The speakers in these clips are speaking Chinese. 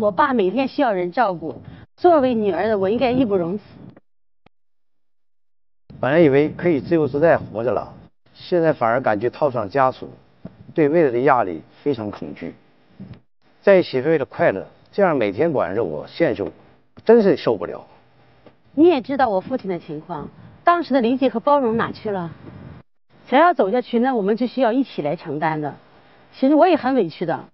我爸每天需要人照顾，作为女儿的我应该义不容辞。 本来以为可以自由自在活着了，现在反而感觉套上枷锁，对未来的压力非常恐惧。在一起为了快乐，这样每天管着我限制我，真是受不了。 你也知道我父亲的情况，当时的理解和包容哪去了？想要走下去，那我们就需要一起来承担的。其实我也很委屈的。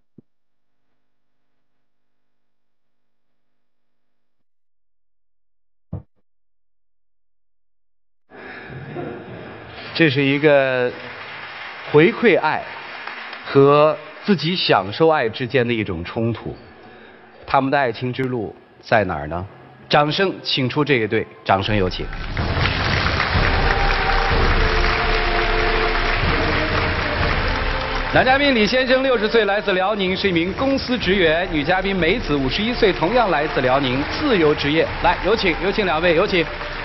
这是一个回馈爱和自己享受爱之间的一种冲突，他们的爱情之路在哪儿呢？掌声请出这一对，掌声有请。男嘉宾李先生60岁，来自辽宁，是一名公司职员；女嘉宾梅子51岁，同样来自辽宁，自由职业。来，有请两位，有请。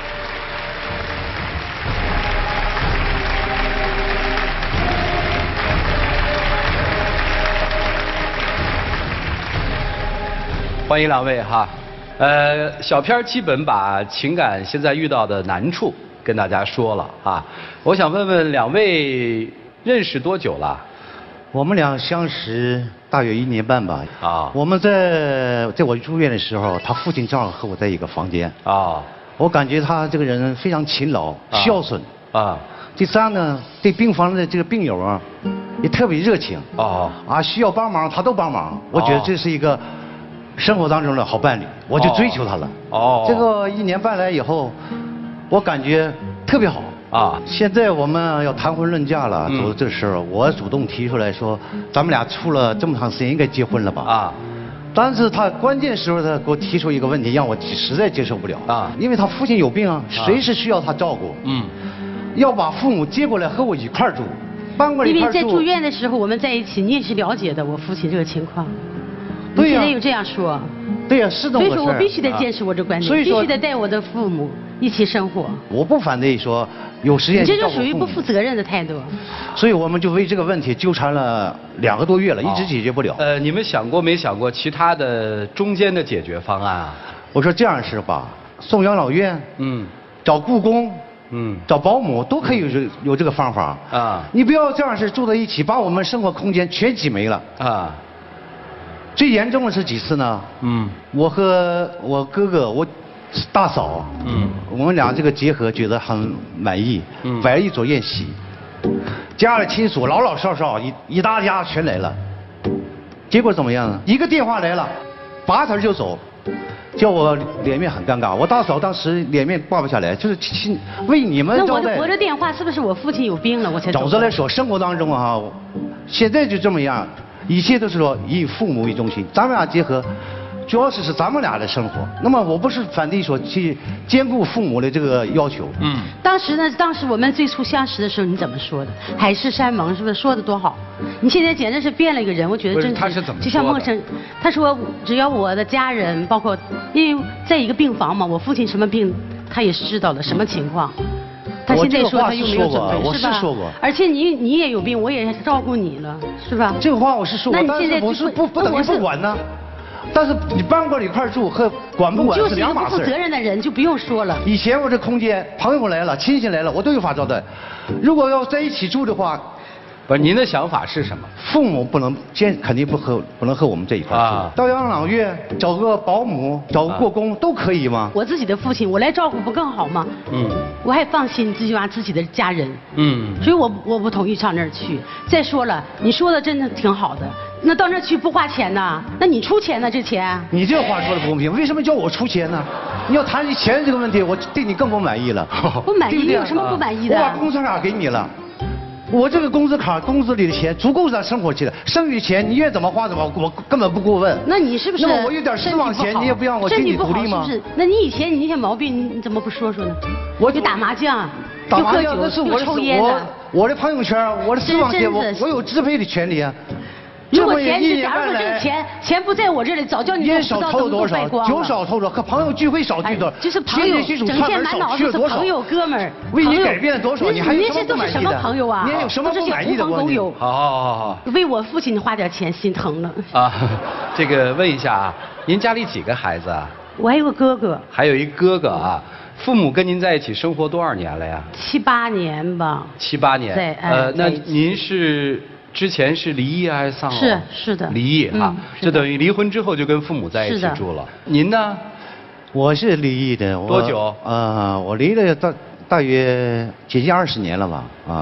欢迎两位哈，小片基本把情感现在遇到的难处跟大家说了啊。我想问问两位认识多久了？ 我们俩相识大约1年半吧。 啊， 我们在我住院的时候，他父亲正好和我在一个房间。 啊， 我感觉他这个人非常勤劳、孝顺。 啊。 第三呢，对病房的这个病友啊，也特别热情。 哦。 啊，需要帮忙他都帮忙。我觉得这是一个生活当中的好伴侣，我就追求他了。 哦。 这个1年半来以后，我感觉特别好。啊，现在我们要谈婚论嫁了，走到这时候，我主动提出来说，咱们俩处了这么长时间，应该结婚了吧？啊，但是他关键时候他给我提出一个问题，让我实在接受不了啊，因为他父亲有病啊，随时需要他照顾，要把父母接过来和我一块儿住，搬过来一块儿住。 因为在住院的时候我们在一起，你也是了解的我父亲这个情况。 对呀。 你现在又这样说。 对呀，是这么回事。 所以说我必须得坚持我这观点，必须得带我的父母一起生活。 我不反对说有时间你这就属于不负责任的态度。 所以我们就为这个问题纠缠了2个多月了，一直解决不了。 你们想过没想过其他的中间的解决方案啊？ 我说这样是吧？送养老院，找故宫，找保姆都可以有这个方法啊。你不要这样是住在一起，把我们生活空间全挤没了啊。最严重的是几次呢？我和我哥哥，我大嫂，我们俩这个结合觉得很满意，摆了一桌宴席，家里亲属老老少少一大家全来了，结果怎么样呢？一个电话来了，8天就走，叫我脸面很尴尬。我大嫂当时脸面挂不下来，就是为你们招待。 那我这电话是不是我父亲有病了我才走？ 总之来说，生活当中啊，现在就这么样。一切都是说以父母为中心，咱们俩结合，主要是咱们俩的生活。那么我不是反对说去兼顾父母的这个要求。 当时我们最初相识的时候你怎么说的？海誓山盟是不是说的多好？你现在简直是变了一个人，我觉得真是就像陌生。他说只要我的家人，包括因为在一个病房嘛，我父亲什么病他也是知道的，什么情况。他现在说他又没有准备，是吧？而且你也有病，我也照顾你了，是吧？ 这个话我是说过， 但是我是不等于不管呢。但是你搬过来一块住和管不管是两码事。 就是一个不负责任的人就不用说了。 以前我这空间朋友来了、亲戚来了，我都有法招待。如果要在一起住的话。 不是您的想法是什么？ 父母肯定不能和我们在一块住。到养老院找个保姆、找个过工都可以吗？ 我自己的父亲，我来照顾不更好吗？我还放心自己把自己的家人。所以我不同意上那儿去。再说了，你说的真的挺好的，那到那儿去不花钱呐？那你出钱呢？这钱？ 你这话说的不公平，为什么叫我出钱呢？你要谈起钱这个问题，我对你更不满意了。 不满意？你有什么不满意的？ 我把工资卡给你了。我这个工资卡工资里的钱足够咱生活去了，剩余钱你愿怎么花怎么，我根本不过问。 那你是不是？ 那么我有点私房钱，你也不让我经济独立吗？ 是不是？那你以前你那些毛病你怎么不说说呢？ 我就打麻将， 打麻将那是我的朋友圈，我的私房钱，我有支配的权利啊。 如果钱是，假如说这个钱不在我这里，早叫你烟少抽了多少，酒少抽了，和朋友聚会少聚多少， 就是朋友，整天满脑子是朋友哥们儿， 为你改变了多少？你还有什么不满意的？ 那些都是什么朋友啊？ 你还有什么不满意的？ 好。 为我父亲花点钱心疼了。 啊，这个问一下啊， 您家里几个孩子啊？ 我还有个哥哥。 还有一哥哥啊。父母跟您在一起生活多少年了呀 ？7、8年吧。 7、8年。 对， 那您是之前是离异还是丧偶？ 是的。 离异哈，就等于离婚之后就跟父母在一起住了。您呢？ 我是离异的。 多久？ 我离了大约接近20年了吧。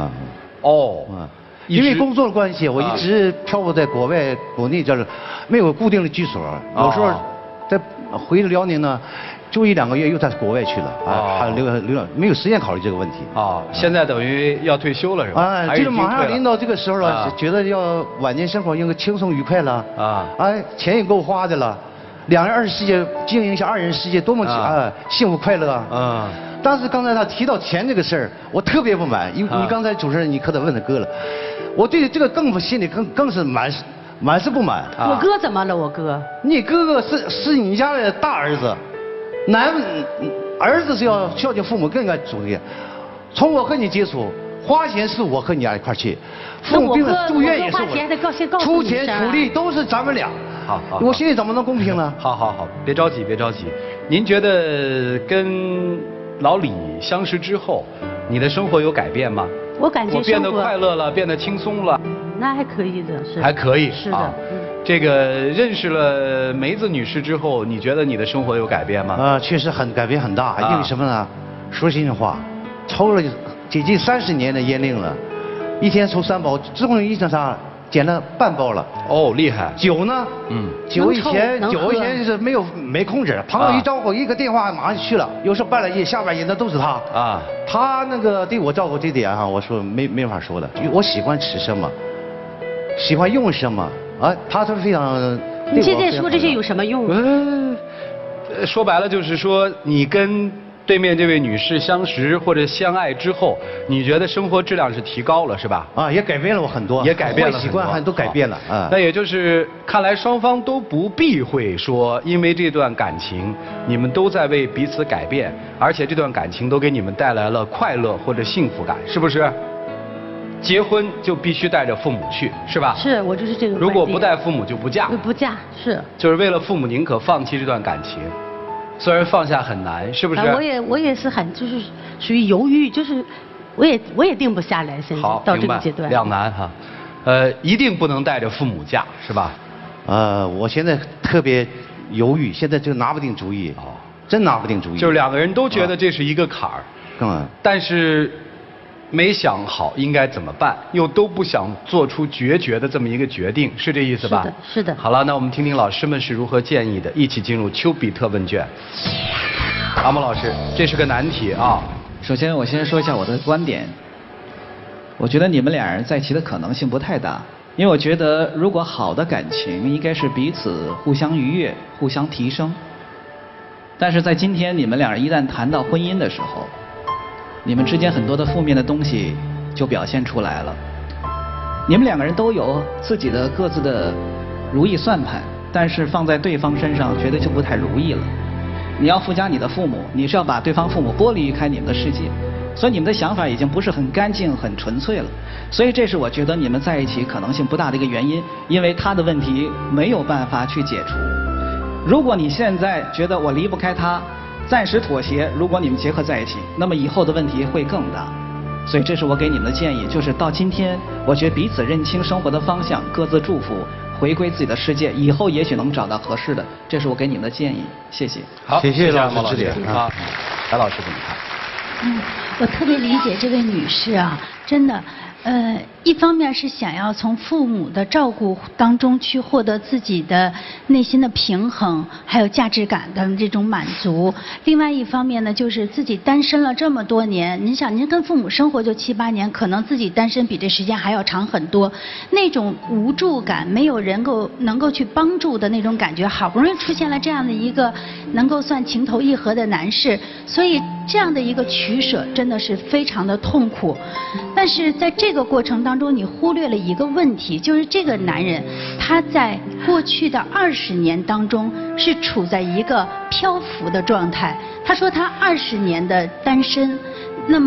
因为工作的关系，我一直漂泊在国外，国内就是没有固定的居所，有时候在回辽宁呢。住1、2个月又在国外去了还流浪，没有时间考虑这个问题。 现在等于要退休了是吧？ 就是马上临到这个时候了，觉得要晚年生活应该轻松愉快了。钱也够花的了，2人世界经营一下2人世界，多么幸福快乐啊！但是刚才他提到钱这个事儿，我特别不满，因为你刚才主持人你可得问他哥了，我对这个心里更是满是不满。 我哥怎么了？我哥？ 你哥哥是你家的大儿子。儿子是要孝敬父母，更应该注意。从我和你接触，花钱是我和你俩一块去，父母病了住院也是我，出钱出力都是咱们俩。 好， 我心里怎么能公平呢？ 好，别着急。您觉得跟老李相识之后，你的生活有改变吗？ 我感觉变得快乐了，变得轻松了。 那还可以的，是。 还可以。 是的。 这个认识了梅子女士之后，你觉得你的生活有改变吗？ 确实改变很大。因为什么呢？说心里话，抽了接近30年的烟龄了，一天抽3包，自从医生上减了半包了。 厉害。 酒呢？酒以前是没控制，朋友一招呼一个电话马上去了，有时候半夜下半夜那都是他。他那个对我照顾这点我说没法说的。我喜欢吃什么，喜欢用什么。他是非常。 你现在说这些有什么用？ 说白了就是说，你跟对面这位女士相识或者相爱之后，你觉得生活质量是提高了，是吧？ 也改变了我很多， 也改变了坏习惯都改变了。 那也就是看来双方都不避讳说，因为这段感情，你们都在为彼此改变，而且这段感情都给你们带来了快乐或者幸福感，是不是？结婚就必须带着父母去，是吧？ 是，我就是这个观点。 如果不带父母就不嫁。 不嫁是。 就是为了父母，宁可放弃这段感情，虽然放下很难，是不是？ 我也是就是属于犹豫，就是我也定不下来，现在到这个阶段。 两难哈，一定不能带着父母嫁，是吧？ 我现在特别犹豫，现在就拿不定主意。真拿不定主意。 就是2个人都觉得这是一个坎儿。但是。没想好应该怎么办，又都不想做出决绝的这么一个决定，是这意思吧？ 是的。 好了，那我们听听老师们是如何建议的，一起进入丘比特问卷。阿莫老师，这是个难题啊。 首先，我先说一下我的观点。我觉得你们俩人在一起的可能性不太大，因为我觉得如果好的感情应该是彼此互相愉悦、互相提升。但是在今天你们俩人一旦谈到婚姻的时候，你们之间很多的负面的东西就表现出来了。你们2个人都有自己的各自的如意算盘，但是放在对方身上觉得就不太如意了。你要附加你的父母，你是要把对方父母剥离开你们的世界，所以你们的想法已经不是很干净、很纯粹了。所以这是我觉得你们在一起可能性不大的一个原因，因为他的问题没有办法去解除。如果你现在觉得我离不开他，暂时妥协，如果你们结合在一起，那么以后的问题会更大。所以这是我给你们的建议，就是到今天，我觉得彼此认清生活的方向，各自祝福，回归自己的世界，以后也许能找到合适的。这是我给你们的建议，谢谢。 好，谢谢老师指点。好，白老师怎么看？ 我特别理解这位女士啊，真的。一方面是想要从父母的照顾当中去获得自己的内心的平衡，还有价值感的这种满足；另外一方面呢，就是自己单身了这么多年，您想，您跟父母生活就7、8年，可能自己单身比这时间还要长很多，那种无助感，没有人能够去帮助的那种感觉，好不容易出现了这样的一个能够算情投意合的男士，所以这样的一个取舍真的是非常的痛苦。但是在这个过程当中，你忽略了一个问题，就是这个男人他在过去的20年当中是处在一个漂浮的状态。他说他20年的单身，那么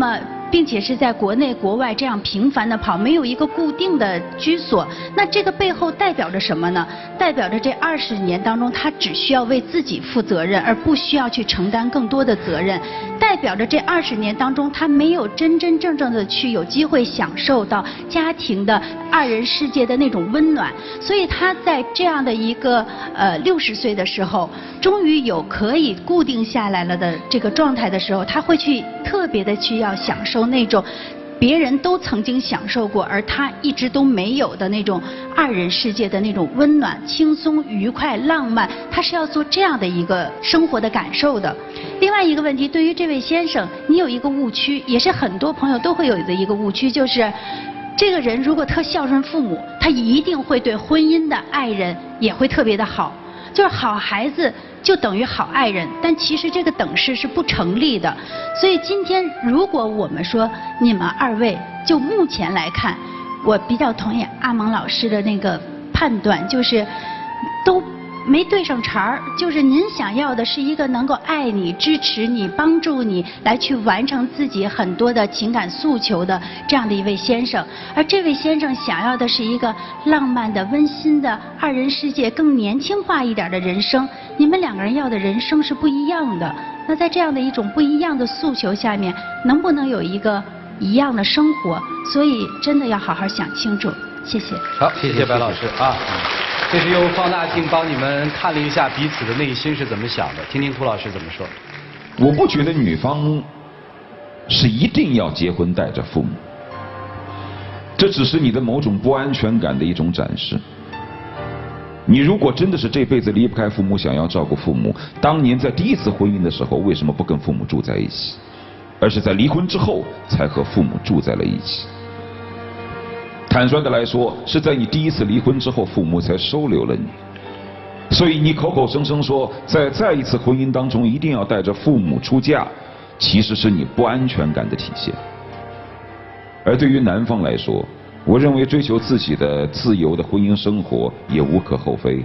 并且是在国内国外这样频繁的跑，没有一个固定的居所。那这个背后代表着什么呢？代表着这20年当中，他只需要为自己负责任，而不需要去承担更多的责任。代表着这20年当中，他没有真真正正的去有机会享受到家庭的2人世界的那种温暖。所以他在这样的一个60岁的时候，终于有可以固定下来了的这个状态的时候，他会去特别的去要享受那种别人都曾经享受过，而他一直都没有的那种2人世界的那种温暖、轻松、愉快、浪漫，他是要做这样的一个生活的感受的。另外一个问题，对于这位先生，你有一个误区，也是很多朋友都会有的一个误区，就是这个人如果特孝顺父母，他一定会对婚姻的爱人也会特别的好，就是好孩子就等于好爱人，但其实这个等式是不成立的。所以今天如果我们说你们2位就目前来看，我比较同意阿蒙老师的那个判断，就是都没对上茬儿，就是您想要的是一个能够爱你、支持你、帮助你来去完成自己很多的情感诉求的这样的一位先生，而这位先生想要的是一个浪漫的、温馨的2人世界，更年轻化一点的人生。你们2个人要的人生是不一样的。那在这样的一种不一样的诉求下面，能不能有一个一样的生活？所以真的要好好想清楚。谢谢。 好，谢谢白老师啊。这是用放大镜帮你们看了一下彼此的内心是怎么想的，听听涂老师怎么说。 我不觉得女方是一定要结婚带着父母，这只是你的某种不安全感的一种展示。你如果真的是这辈子离不开父母，想要照顾父母，当年在第一次婚姻的时候为什么不跟父母住在一起，而是在离婚之后才和父母住在了一起？坦率的来说，是在你第一次离婚之后，父母才收留了你。所以你口口声声说在再一次婚姻当中一定要带着父母出嫁，其实是你不安全感的体现。而对于男方来说，我认为追求自己的自由的婚姻生活也无可厚非。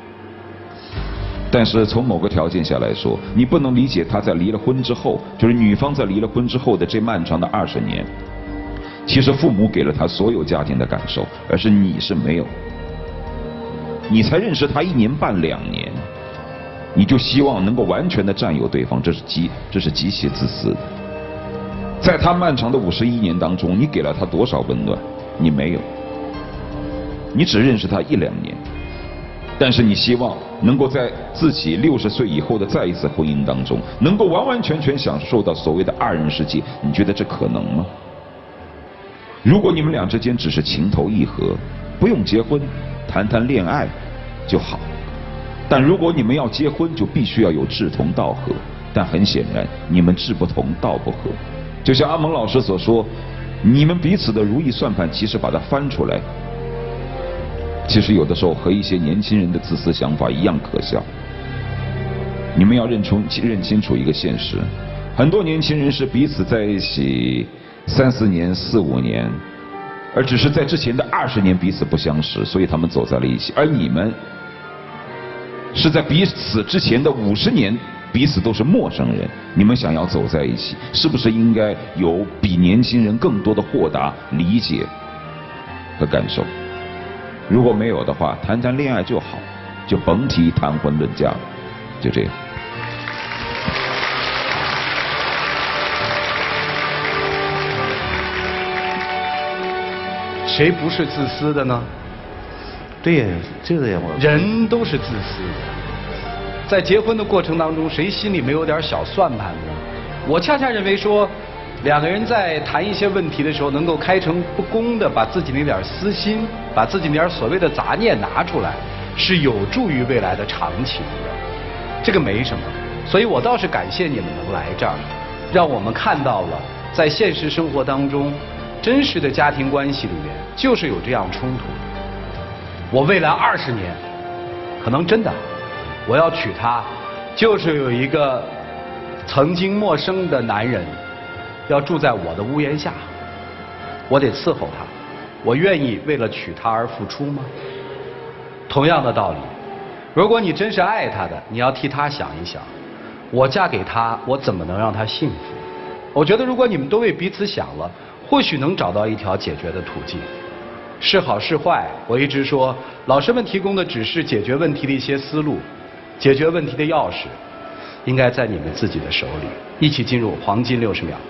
但是从某个条件下来说，你不能理解他在离了婚之后，就是女方在离了婚之后的这漫长的20年。其实父母给了他所有家庭的感受，而是你是没有。你才认识他1年半2年，你就希望能够完全的占有对方，这是极其自私的。在他漫长的51年当中，你给了他多少温暖？你没有。你只认识他1、2年，但是你希望能够在自己60岁以后的再一次婚姻当中，能够完完全全享受到所谓的2人世界，你觉得这可能吗？如果你们俩之间只是情投意合，不用结婚，谈谈恋爱就好。但如果你们要结婚，就必须要有志同道合。但很显然，你们志不同道不合。就像阿蒙老师所说，你们彼此的如意算盘，其实把它翻出来，其实有的时候和一些年轻人的自私想法一样可笑。你们要认清楚一个现实，很多年轻人是彼此在一起3、4年、4、5年，而只是在之前的20年彼此不相识，所以他们走在了一起。而你们是在彼此之前的50年彼此都是陌生人，你们想要走在一起，是不是应该有比年轻人更多的豁达、理解和感受？如果没有的话，谈谈恋爱就好，就甭提谈婚论嫁了，就这样。 谁不是自私的呢？ 对呀，这个呀， 人都是自私的。在结婚的过程当中，谁心里没有点小算盘呢？我恰恰认为说，2个人在谈一些问题的时候，能够开诚布公的把自己那点私心，把自己那点所谓的杂念拿出来，是有助于未来的长情的。这个没什么，所以我倒是感谢你们能来这儿，让我们看到了在现实生活当中。真实的家庭关系里面，就是有这样冲突。我未来20年，可能真的，我要娶她，就是有一个曾经陌生的男人，要住在我的屋檐下，我得伺候他，我愿意为了娶她而付出吗？同样的道理，如果你真是爱她的，你要替她想一想，我嫁给他，我怎么能让她幸福？ 我觉得如果你们都为彼此想了，或许能找到一条解决的途径。是好是坏，我一直说，老师们提供的只是解决问题的一些思路，解决问题的钥匙，应该在你们自己的手里。一起进入黄金60秒。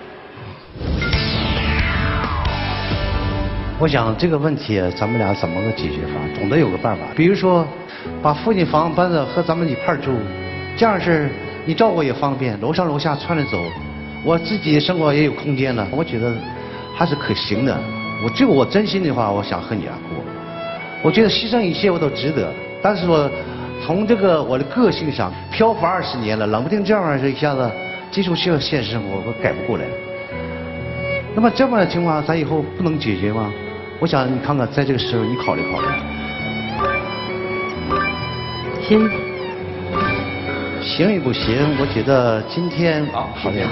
我想这个问题咱们俩怎么个解决法？总得有个办法。比如说，把父亲房搬着和咱们一块住，这样是你照顾也方便，楼上楼下窜着走，我自己生活也有空间了。我觉得还是可行的。我真心的话，我想和你俩过。我觉得牺牲一切我都值得。但是说，从这个我的个性上，漂浮20年了，冷不丁这样一下子接触现实生活，我改不过来。那么这么的情况，咱以后不能解决吗？我想你看看，在这个时候你考虑考虑。行与不行？我觉得今天考虑。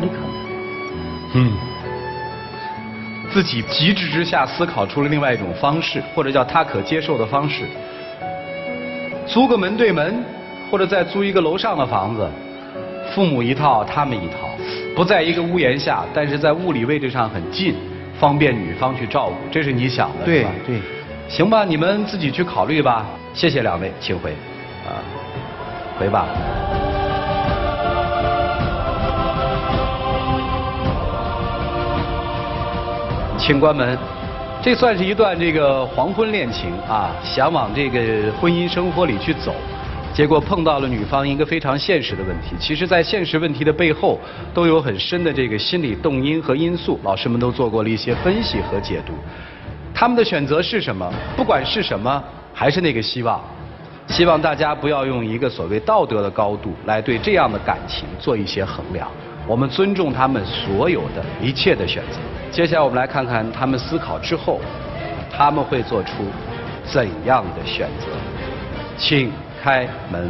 自己极致之下思考出了另外一种方式，或者叫他可接受的方式。租个门对门，或者再租一个楼上的房子，父母一套，他们一套，不在一个屋檐下，但是在物理位置上很近，方便女方去照顾，这是你想的， 对是吧？ 对。 行吧，你们自己去考虑吧。谢谢2位，请回。回吧。请关门。这算是一段这个黄昏恋情啊，想往这个婚姻生活里去走，结果碰到了女方一个非常现实的问题。其实，在现实问题的背后，都有很深的这个心理动因和因素，老师们都做过了一些分析和解读。他们的选择是什么？不管是什么，还是那个希望。希望大家不要用一个所谓道德的高度来对这样的感情做一些衡量。我们尊重他们所有的一切的选择。接下来我们来看看他们思考之后，他们会做出怎样的选择。请开门。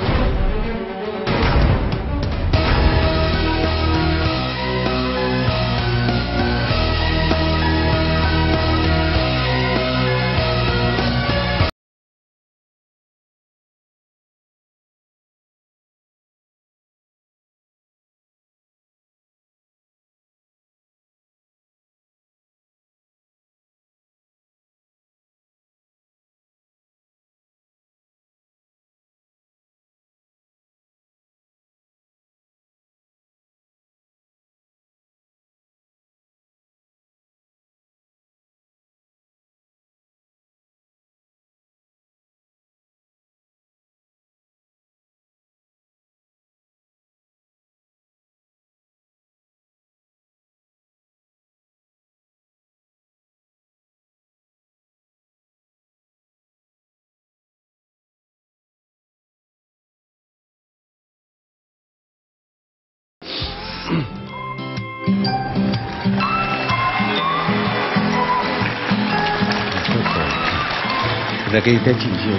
我再给你点警惕。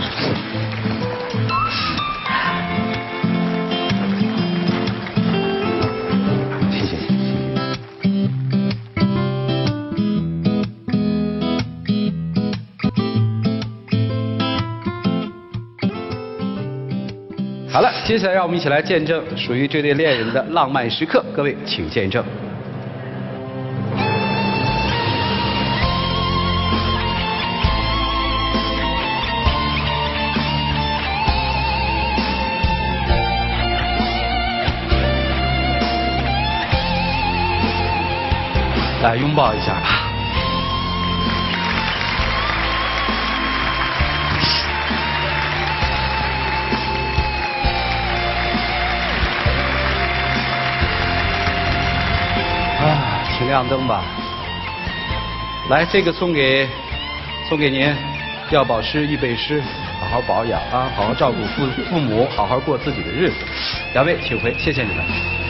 谢谢。 好了，接下来让我们一起来见证属于这对恋人的浪漫时刻。各位，请见证。来拥抱一下吧。请亮灯吧。来，这个送给您，要保湿易背湿，好好保养啊，好好照顾父母，好好过自己的日子。2位请回，谢谢你们。